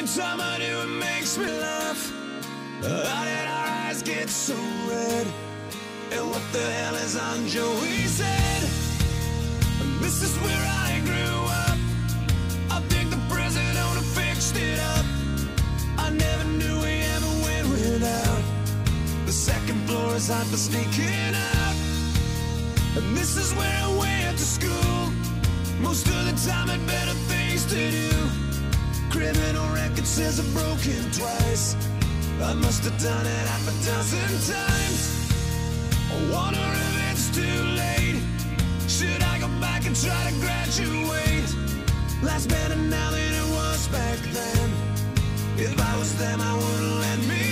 time I do, it makes me laugh. How did our eyes get so red? And what the hell is on Joey's head? This is where I grew up. I think the present owner fixed it up. I never knew we ever went without. The second floor is hot for sneaking out. And this is where I went to school. Most of the time had better things to do. Criminal record says I've broken twice. I must have done it half a dozen times. I wonder if it's too late. Should I go back and try to graduate? Life's better now than it was back then. If I was them, I wouldn't let me